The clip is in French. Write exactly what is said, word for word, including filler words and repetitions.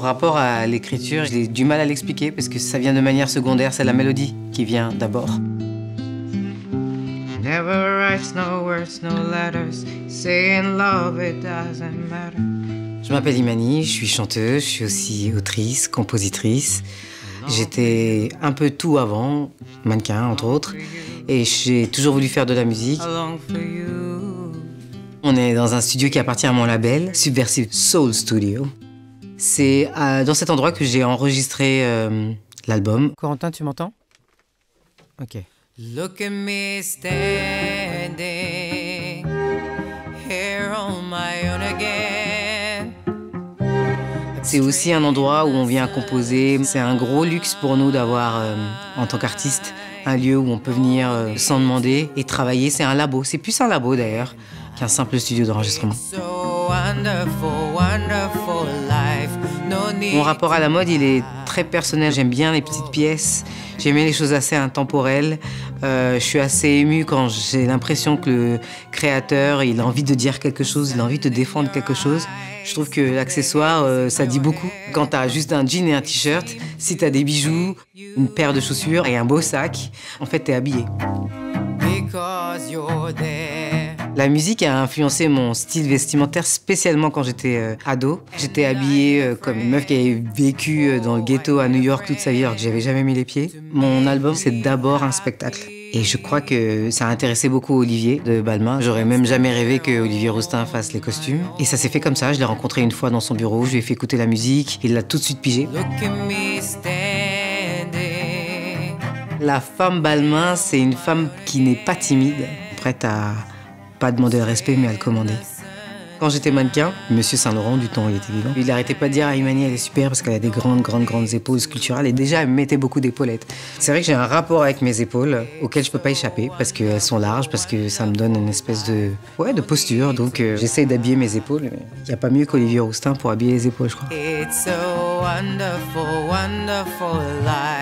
rapport à l'écriture, j'ai du mal à l'expliquer parce que ça vient de manière secondaire, c'est la mélodie qui vient d'abord. Never writes no words, no letters, saying love it doesn't matter. Je m'appelle Imani, je suis chanteuse, je suis aussi autrice, compositrice. J'étais un peu tout avant, mannequin entre autres, et j'ai toujours voulu faire de la musique. On est dans un studio qui appartient à mon label, Subversive Soul Studio. C'est euh, dans cet endroit que j'ai enregistré euh, l'album. Corentin, tu m'entends? Ok. Look at me standing here on my own again. C'est aussi un endroit où on vient composer. C'est un gros luxe pour nous d'avoir, euh, en tant qu'artiste, un lieu où on peut venir euh, sans demander et travailler. C'est un labo, c'est plus un labo d'ailleurs qu'un simple studio d'enregistrement. Mon rapport à la mode, il est très personnel. J'aime bien les petites pièces, j'aime bien les choses assez intemporelles. Euh, je suis assez émue quand j'ai l'impression que le créateur, il a envie de dire quelque chose, il a envie de défendre quelque chose. Je trouve que l'accessoire, euh, ça dit beaucoup. Quand t'as juste un jean et un t-shirt, si t'as des bijoux, une paire de chaussures et un beau sac, en fait, t'es habillé. La musique a influencé mon style vestimentaire, spécialement quand j'étais euh, ado. J'étais habillée euh, comme une meuf qui avait vécu euh, dans le ghetto à New York toute sa vie alors que j'avais jamais mis les pieds. Mon album, c'est d'abord un spectacle. Et je crois que ça a intéressé beaucoup Olivier de Balmain. J'aurais même jamais rêvé que Olivier Rousteing fasse les costumes. Et ça s'est fait comme ça. Je l'ai rencontré une fois dans son bureau, je lui ai fait écouter la musique. Il l'a tout de suite pigé. La femme Balmain, c'est une femme qui n'est pas timide, prête à pas demander le respect, mais à le commander. Quand j'étais mannequin, Monsieur Saint-Laurent, du temps, il était vivant, il n'arrêtait pas de dire à Imani, elle est super parce qu'elle a des grandes, grandes, grandes épaules sculpturales. Et déjà, elle me mettait beaucoup d'épaulettes. C'est vrai que j'ai un rapport avec mes épaules auquel je peux pas échapper parce qu'elles sont larges, parce que ça me donne une espèce de, ouais, de posture. Donc euh, j'essaie d'habiller mes épaules. Il n'y a pas mieux qu'Olivier Rousteing pour habiller les épaules, je crois. It's a wonderful, wonderful life.